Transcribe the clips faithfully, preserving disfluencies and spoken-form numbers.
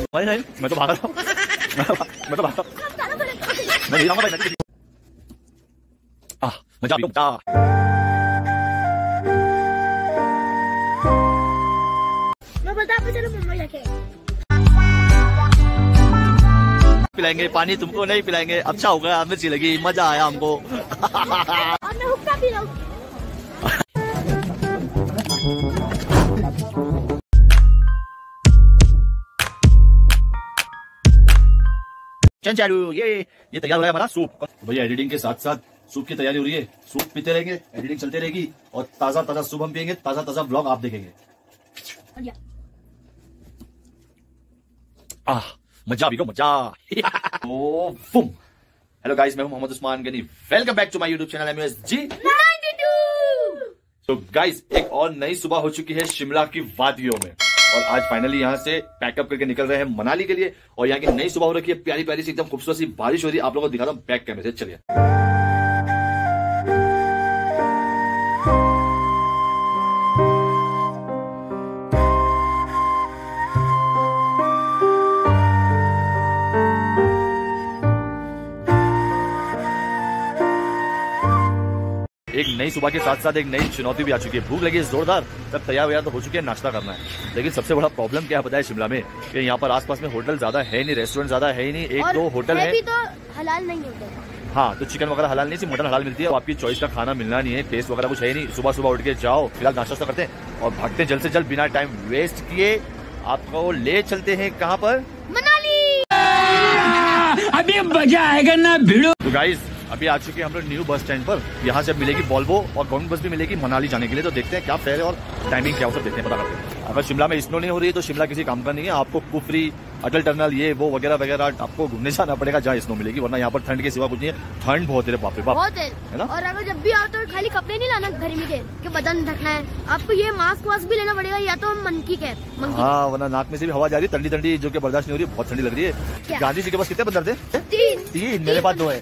नहीं नहीं मैं तो भागा था मैं तो भागा मैं नहीं जाऊंगा भाई। आह मजा भी मजा। मैं बोलता आपको चलो मुंबई जाके पिलाएंगे पानी, तुमको नहीं पिलाएंगे। अच्छा होगा, हमें अच्छी लगी, मजा आया हमको। और मैं हुक्का पी रहा हूँ। चालू ये ये तैयार हो गया हमारा सूप। भैया एडिटिंग के साथ साथ सूप की तैयारी हो रही है। सूप पीते रहेंगे, एडिटिंग चलते रहेगी और ताजा ताजा सूप हम पियेंगे, ताजा ताजा ब्लॉग आप देखेंगे। आह मजा भी को मजा। ओ फुम। हेलो गाइस, मैं हूं Mohammad Usman Ghani. Welcome back to my YouTube channel M S G ninety two. तो गाइस एक और नई सुबह हो चुकी है शिमला की वादियों में और आज फाइनली यहाँ से पैकअप करके निकल रहे हैं मनाली के लिए। और यहाँ की नई सुबह हो रखी है, प्यारी प्यारी सी एकदम खूबसूरत सी बारिश हो रही है। आप लोगों को दिखाता हूँ बैक कैमरे से, चलिए। एक नई सुबह के साथ साथ एक नई चुनौती भी आ चुकी है। भूख लगी है जोरदार, सब तैयार वैयार तो हो चुके हैं, नाश्ता करना है। लेकिन सबसे बड़ा प्रॉब्लम क्या पता है शिमला में कि यहाँ पर आसपास में होटल ज्यादा है नहीं, रेस्टोरेंट ज्यादा है ही नहीं। एक दो होटल है, भी तो हलाल नहीं होते। हाँ, तो चिकन वगैरह हलाल नहीं, सिर्फ मटन हलाल मिलती है। आपकी चॉइस का खाना मिलना नहीं है, टेस्ट वगैरह कुछ है नहीं। सुबह सुबह उठ के जाओ, फिलहाल नाश्ता करते हैं और भागते जल्द से जल्द बिना टाइम वेस्ट किए आपको ले चलते हैं कहाँ पर, मनाली। अभी मजा आएगा ना भिड़ो। तो गाइस अभी आ चुके हैं हम लोग न्यू बस स्टैंड पर। यहाँ से अब मिलेगी वॉल्वो और गवर्नमेंट बस भी मिलेगी मनाली जाने के लिए। तो देखते हैं क्या फेयर है और टाइमिंग क्या हो, सब देखते हैं, पता करते हैं। अगर शिमला में स्नो नहीं हो रही है तो शिमला किसी काम का नहीं है। आपको कुफरी, अटल टनल, ये वो वगैरह वगैरह आपको घूमने जाना पड़ेगा जहाँ स्नो मिलेगी, वरना यहाँ पर ठंड के सिवा कुछ नहीं है। ठंड बहुत है बाप रे बाप, बहुत है, है ना। और अगर जब भी आओ तो खाली कपड़े नहीं लाना गर्मी के कि बदन ढकना है, आपको ये मास्क वास्क भी लेना पड़ेगा, या तो मंकी कैप। हाँ, वरना नाक में से भी हवा जा रही है ठंडी ठंडी, जो कि बर्दाश्त नहीं हो रही है, बहुत ठंडी लग रही है। गांधी जी के पास कितने बंदर थे? तीन। तीन, मेरे पास दो है।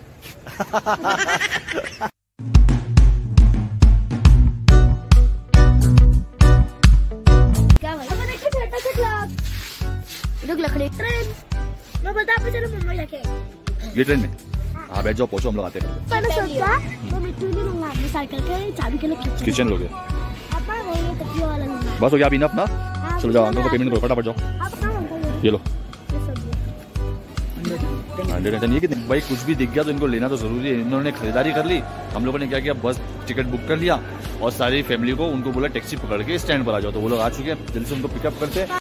क्या भाई लकड़ी ट्रेन। मैं बोलता आपको चलो मुंबई जाके ये ट्रेन में हाँ बैठ जाओ, पहुंचो, हम लोग आते हैं। मैंने सोचा वो मिट्टी नहीं लूंगा, मैं साइकिल के चाबी के लिए किचन लोगे अपना नहीं तकिया वाला लूंगा। बस हो गया अभी ना अपना। चलो जाओ, अंकल को पेमेंट करो, फटाफट जाओ। ये लो हंड्रेड टेंशन। ये कि भाई कुछ भी दिख गया तो इनको लेना तो जरूरी है। इन्होंने खरीदारी कर ली, हम लोगों ने क्या किया, बस टिकट बुक कर लिया और सारी फैमिली को उनको बोला टैक्सी पकड़ के स्टैंड पर आ जाओ। तो वो लोग आ चुके हैं, जल्दी से उनको पिकअप करते हैं।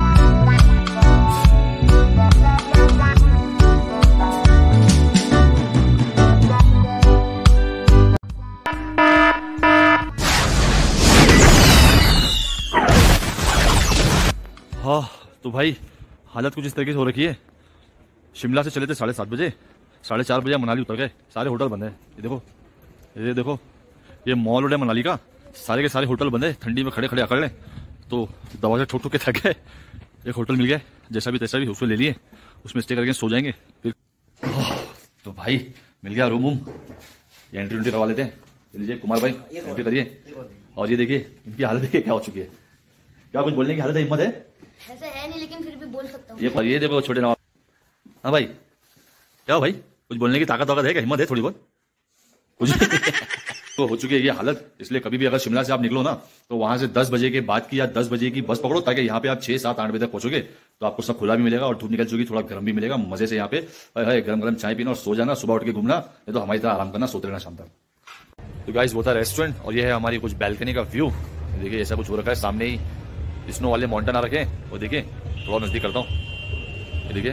हाँ तो भाई हालत कुछ इस तरीके से हो रखी है। शिमला से चले थे साढ़े सात बजे, साढ़े चार बजे मनाली उतर गए। सारे होटल बंद है। ये देखो, ये देखो, ये मॉल रोड है मनाली का, सारे के सारे होटल बंद है। ठंडी में खड़े खड़े अकड़ लें तो दरवाजा ठोक ठोक के थक गए। एक होटल मिल गया जैसा भी तैसा भी, उसको ले लिए, उसमें स्टे करके सो जाएंगे फिर। तो भाई मिल गया रूम वूम, ये एंट्री उंट्री करवा लेते हैं। लीजिए कुमार भाई, एंट्री करिए। और ये देखिए इनकी हालत देखिए क्या हो चुकी है। क्या कुछ बोलने की हालत है, हिम्मत है? ऐसे है नहीं, लेकिन फिर भी बोल सकता हूँ। ये ये देखो छोटे नवाब। हाँ भाई क्या हो भाई, कुछ बोलने की ताकत वाकत है क्या, हिम्मत है थोड़ी बहुत कुछ? तो हो चुकी है ये हालत। इसलिए कभी भी अगर शिमला से आप निकलो ना तो वहां से दस बजे के बाद की या दस बजे की बस पकड़ो, ताकि यहाँ पे आप छह सात आठ बजे तक पहुंचोगे तो आपको सब खुला भी मिलेगा और धूप निकल चुकी, थोड़ा गर्म भी मिलेगा। मजे से यहाँ पे गरम गरम चाय पीना और सो जाना, सुबह उठ के घूमना, नहीं तो हमारी तरह आराम करना, सोते रहना शाम तक। तो गाइस वो था रेस्टोरेंट और ये है हमारी कुछ बैल्कनी का व्यू। देखिए ऐसा कुछ हो रखा है, सामने ही स्नो वाले माउंटेन आ रखे हैं। वो देखिए थोड़ा नजदीक करता हूँ, ये देखिए,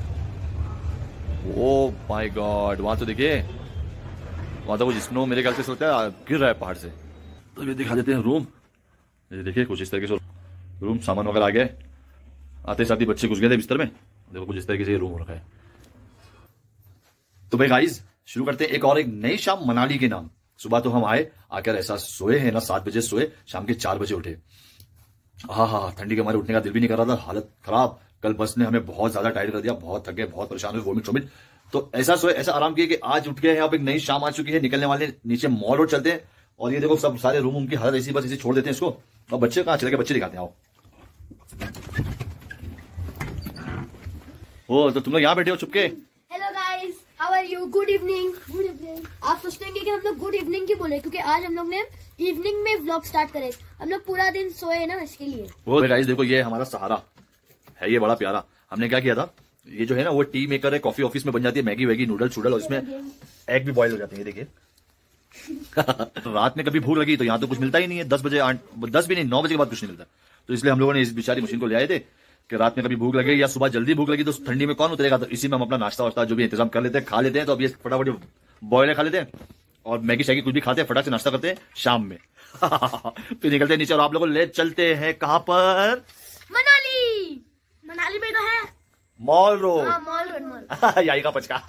ओ माय गॉड, वहां तो देखिए, वहां तो कुछ स्नो मेरे ख्याल से सोचता है गिर रहा है पहाड़ से। तो ये दिखा देते हैं रूम। ये देखिए कुछ इस तरीके से रूम, सामान वगैरह आ गया है। आते साथ ही बच्चे घुस गए थे बिस्तर में, देखो कुछ इस तरीके से रूम हो रखा है। तो भाई गाइस शुरू करते हैं एक और एक नई शाम मनाली के नाम। सुबह तो हम आए, आकर ऐसा सोए हैं ना, सात बजे सोए, शाम के चार बजे उठे। हाँ हाँ, ठंडी के हमारे उठने का दिल भी नहीं कर रहा था, हालत खराब। कल बस ने हमें बहुत ज्यादा टाइट कर दिया, बहुत थक गए, बहुत परेशान हुए, वोमिट वोमिट। तो ऐसा सोए, ऐसा आराम किया कि आज उठ गए हैं। अब एक नई शाम आ चुकी है, निकलने वाले नीचे मॉल रोड चलते हैं। और ये देखो सब सारे रूम उनकी हालत ऐसी, बस इसे छोड़ देते हैं इसको। और बच्चे कहाँ चले गए, बच्चे दिखाते हैं, आओ। हो तो तुम लोग यहाँ बैठे हो चुपके। Hello guys, how are you? Good evening. Good evening. आप सोचते होंगे कि हम लोग गुड इवनिंग क्यों बोले, क्योंकि आज हम लोग ने इवनिंग में व्लॉग स्टार्ट करे। हम लोग पूरा दिन सोए ना, इसके लिए। वो गाइस देखो, ये हमारा सहारा है, ये बड़ा प्यारा। हमने क्या किया था, ये जो है ना वो टी मेकर है, कॉफी ऑफिस में बन जाती है, मैगी वैगी नूडल शूडल, और इसमें एग भी बॉयल हो जाते हैं। देखिए तो रात में कभी भूख लगी तो यहाँ तो कुछ मिलता ही नहीं है, दस बजे आठ दस भी नहीं नौ बजे के बाद कुछ नहीं मिलता। तो इसलिए हम लोगों ने इस बेचारी मशीन को ले आए थे कि रात में कभी भूख लगे या सुबह जल्दी भूख लगी तो ठंडी में कौन उतरेगा, तो इसी में हम अपना नाश्ता वास्ता जो भी इंतजाम कर लेते हैं, खा लेते हैं। तो अब ये फटाफट बॉयल खा लेते हैं और मैगी शैगी कुछ भी खाते हैं, फटाक से नाश्ता करते हैं शाम में फिर निकलते हैं नीचे और आप लोगों को ले चलते हैं कहाँ पर? मनाली। मनाली में तो है मॉल रोड। हाँ, मॉल रोड मॉल यही का पचका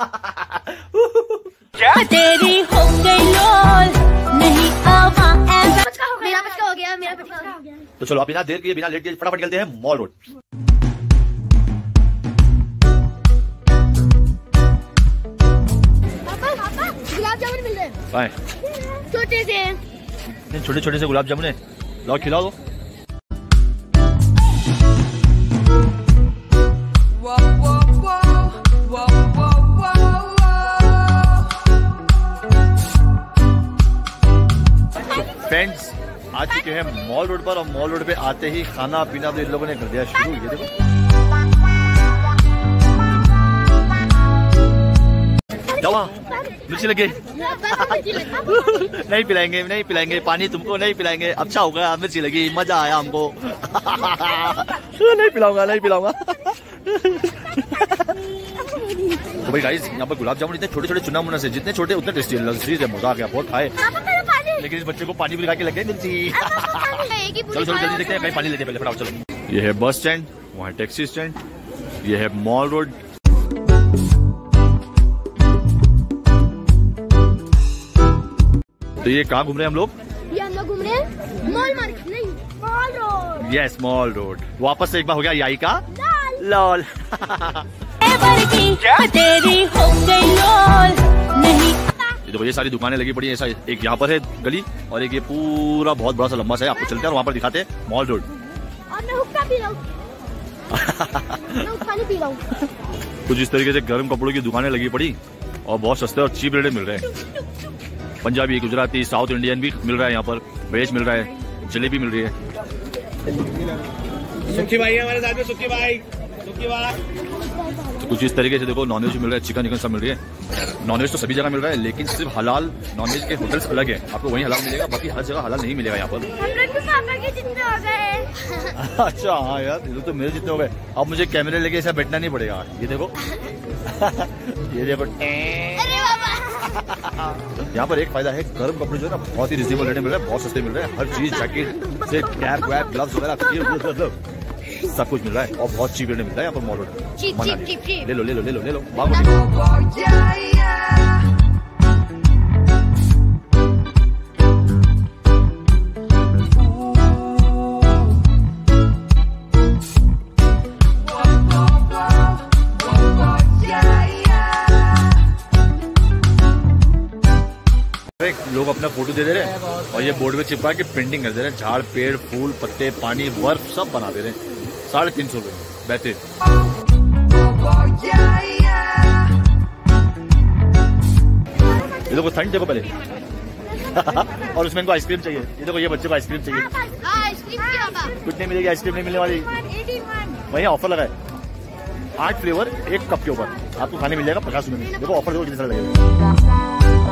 तेरी हो गई लोल नहीं आवा ऐसा। पचका हो गया, मेरा पचका हो गया, मेरा पचका हो गया। तो चलो आप बिना देर किए बिना लेट किए फटाफट चलते हैं मॉल रोड। पापा पापा गुलाब जामुन मिल रहे हैं छोटे से, छोटे छोटे से गुलाब जामुन है, लाओ खिलाओ दो। फ्रेंड्स आ चुके हैं मॉल रोड पर और मॉल रोड पे आते ही खाना पीना तो इन लोगों ने कर दिया शुरू। ये देखो दवा मिर्ची लगे नहीं पिलाएंगे नहीं पिलाएंगे पानी तुमको नहीं पिलाएंगे। अच्छा होगा मिर्ची लगी, मजा आया हमको नहीं पिलाऊंगा नहीं पिलाऊंगा तो भाई गाइस यहाँ पर गुलाब जामुन इतने छोटे छोटे चुना मुना से, जितने छोटे उतने टेस्टी है, लजीज है, मजा आ गया, बहुत खाए। लेकिन इस बच्चे को पानी भी के लगे मिर्ची। चलो चलो जल्दी देखते हैं, कहीं पानी लेते हैं पहले फटाफट चलो। ये है बस स्टैंड, वहाँ टैक्सी स्टैंड, ये है मॉल रोड। तो ये कहाँ घूम रहे हैं हम लोग? ये हम लोग घूम रहे हैं मॉल मार्केट नहीं mall road. Yes mall road. वापस से एक बार हो गया याई का लॉल तेरी हो गई लोल नहीं। ये देखो ये सारी दुकानें लगी पड़ी है, ऐसा एक यहाँ पर है गली और एक ये पूरा बहुत बड़ा सा लंबा सा है। आपको चलते हैं और वहाँ पर दिखाते हैं मॉल रोड। और मैं हुक्का पी रहा हूँ मैं पानी पी रहा हूँ। कुछ इस तरीके से गर्म कपड़ों की दुकानें लगी पड़ी और बहुत सस्ते और चीप रेट मिल रहे हैं। पंजाबी, गुजराती, साउथ इंडियन भी मिल रहा है यहाँ पर, वेज मिल रहा है, जलेबी मिल रही है। सुखी भाई है हमारे साथ में, सुखी भाई सुखी भाई। कुछ इस तरीके से देखो नॉनवेज मिल रहा है, चिकन चिकन सब मिल रही है। नॉनवेज तो सभी जगह मिल रहा है, लेकिन सिर्फ हलाल नॉनवेज के होटल्स अलग है, आपको वहीं हलाल मिलेगा, बाकी हर जगह हलाल नहीं मिलेगा यहाँ पर। जितने हो गए अच्छा हाँ यार, ये तो मेरे जितने हो गए। अब मुझे कैमरे लेके ऐसा बैठना नहीं पड़ेगा। ये देखो ये देखो यहाँ पर एक फायदा है, गर्म कपड़े जो है ना बहुत ही रिजनेबल रेट में मिल रहा है, बहुत सस्ते मिल रहे हैं। हर चीज जैकेट से कैप वैप ग्लव्स वगैरह सब कुछ मिल रहा है और बहुत चीप रेट में मिलता है यहाँ पर मॉल रोड। ले लो ले लो ले लो ले लो लोग अपना फोटो दे दे रहे हैं और ये बोर्ड में चिपका के पेंटिंग कर दे रहे हैं, झाड़ पेड़ फूल पत्ते पानी बर्फ सब बना दे रहे हैं। साढ़े तीन सौ रुपए बेहतरीन। ये देखो ठंड देखो पहले और उसमें इनको आइसक्रीम चाहिए। ये देखो ये बच्चे को आइसक्रीम चाहिए। कुछ नहीं मिलेगी, आइसक्रीम नहीं मिलने वाली। वही ऑफर लगा है, आठ फ्लेवर एक कप के ऊपर आपको खाने मिल जाएगा पचास रुपए में। देखो ऑफर देखो कितने सारे लगेगा।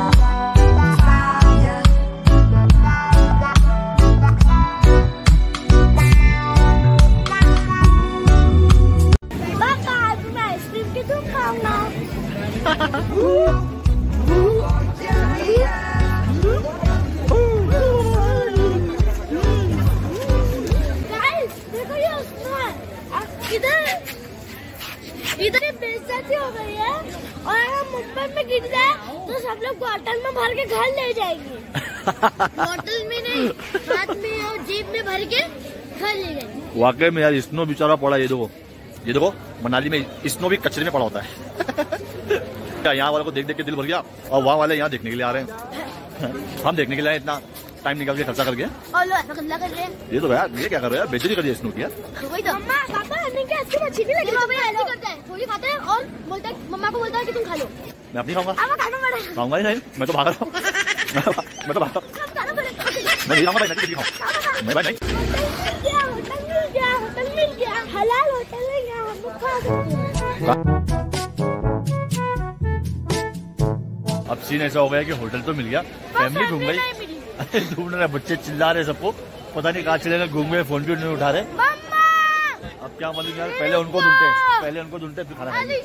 इधर बेइज्जती हो गई है और अगर मुंबई में गिर जाए तो सब लोग बॉटल में भर के घर ले जाएंगे। बॉटल में नहीं, हाथ में और जेब में भर के घर ले जाएंगे। वाकई में यार स्नो बेचारा पड़ा। ये देखो ये देखो मनाली में स्नो भी कचरे में पड़ा होता है। क्या यहाँ वालों को देख देख के दिल भर गया और वहाँ वाले यहाँ देखने के लिए आ रहे हैं। हम देखने के लिए इतना टाइम निकाल के खर्चा करके और लो ऐसा गंदा कर रहे हैं। ये तो यार ये क्या कर रहे हैं, बेइज्जती कर दिया स्नो की यार। वही तो पापा हमने क्या आइसक्रीम अच्छी नहीं लगी। बाबा ऐसे करता है, थोड़ी खाता है और बोलता है, मम्मा को बोलता है कि तुम खा लो। मैं अपनी खाऊंगा, अब खाना पड़ेगा। खाऊंगा ही नहीं, मैं तो भाग रहा हूँ। मैं तो भाग रहा हूँ, खाना पड़ेगा। मैं नहीं खाऊंगा भाई, मैं तो कुछ नहीं खाऊंगा। मैं भाई नहीं। होटल मिल गया, होटल मिल गया, हलाल होटल मिल गया, हम लोग खा सकते हैं। अब सीन ऐसा हो गया कि होटल तो मिल गया, फैमिली घूम गई, ढूंढ रहे बच्चे, चिल्ला रहे सबको, पता नहीं कहाँ चले गए, घूम गए, फोन भी नहीं उठा रहे। अब क्या मालूम यार, पहले उनको ढूंढते हैं, पहले उनको ढूंढते फिर खाना खाएंगे।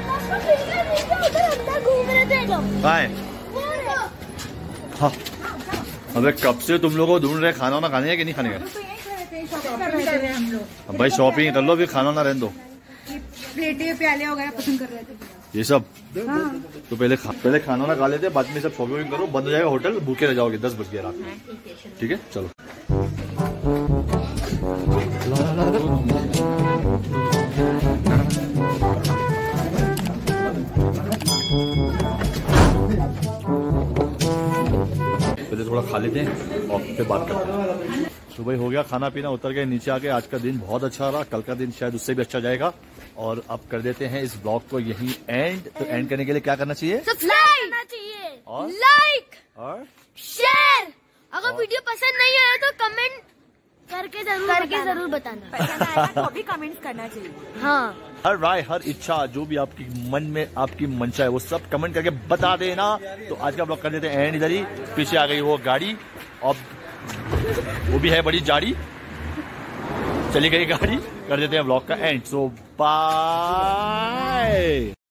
कहाँ है? हाँ, अबे कब से तुम लोगों को ढूंढ रहे, खाना वाना खाने है कि नहीं खाने का? अब भाई शॉपिंग कर लो, फिर खाना ना रहने दो। प्लेटें प्याले वगैरह पसंद कर रहे थे ये सब। हाँ। तो पहले खा, पहले खाना ना खा लेते, बाद में सब शॉपिंग करो, बंद हो जाएगा होटल, भूखे रह जाओगे, दस बज गए रात में। ठीक है चलो। पहले थोड़ा खा लेते हैं और फिर बात करते हैं। सुबह हो गया, खाना पीना, उतर गए नीचे आके। आज का दिन बहुत अच्छा रहा, कल का दिन शायद उससे भी अच्छा जाएगा। और अब कर देते हैं इस ब्लॉग को यहीं एंड। तो एंड करने के लिए क्या करना चाहिए? सब्सक्राइब करना चाहिए और लाइक और शेयर। अगर वीडियो पसंद नहीं आया तो कमेंट करके जरूर करके जरूर बताना। पसंद आया तो भी कमेंट्स करना चाहिए। हाँ, हर राय, हर इच्छा, जो भी आपकी मन में आपकी मंशा है वो सब कमेंट करके बता देना। तो आज का ब्लॉग कर देते हैं एंड इधर ही। पीछे आ गई वो गाड़ी, अब वो भी है बड़ी जाड़ी, चली गई गाड़ी। कर देते हैं ब्लॉग का एंड। So bye.